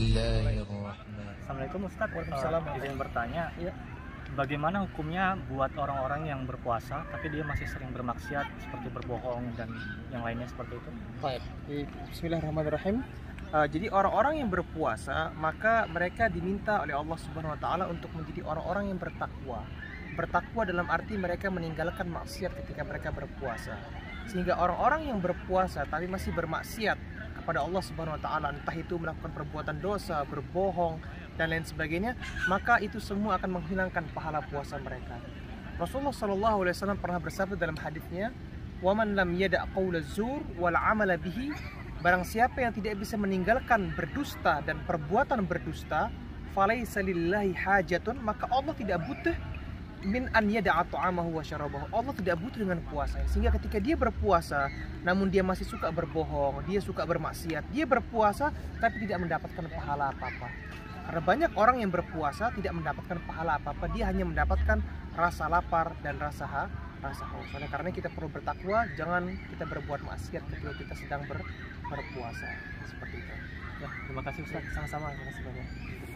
Bismillahirrahmanirrahim. Assalamualaikum Ustaz. Waalaikumsalam. Izin bertanya, Iya. bagaimana hukumnya buat orang-orang yang berpuasa tapi dia masih sering bermaksiat seperti berbohong dan yang lainnya seperti itu? Baik. Bismillahirrahmanirrahim. Jadi orang-orang yang berpuasa maka mereka diminta oleh Allah Subhanahu Wa Taala untuk menjadi orang-orang yang bertakwa. Bertakwa dalam arti mereka meninggalkan maksiat ketika mereka berpuasa. Sehingga orang-orang yang berpuasa tapi masih bermaksiat kepada Allah Subhanahu Wa Taala, entah itu melakukan perbuatan dosa, berbohong dan lain sebagainya, maka itu semua akan menghilangkan pahala puasa mereka. Rasulullah SAW pernah bersabda dalam hadisnya, "Waman lam yada' qaula zur wal 'amala bihi." Barang siapa yang tidak bisa meninggalkan berdusta dan perbuatan berdusta, falaisa lillahi hajatun, maka Allah tidak butuh min an yada'a ta'amahu wa syarabahu. Allah tidak butuh dengan puasa. Sehingga ketika dia berpuasa namun dia masih suka berbohong, dia suka bermaksiat, dia berpuasa tapi tidak mendapatkan pahala apa-apa. Karena banyak orang yang berpuasa tidak mendapatkan pahala apa-apa, dia hanya mendapatkan rasa lapar dan rasa haus. Oleh karena kita perlu bertakwa, jangan kita berbuat maksiat ketika kita sedang berpuasa. Seperti itu. Ya, terima kasih Ustaz. Sama-sama, terima kasih banyak.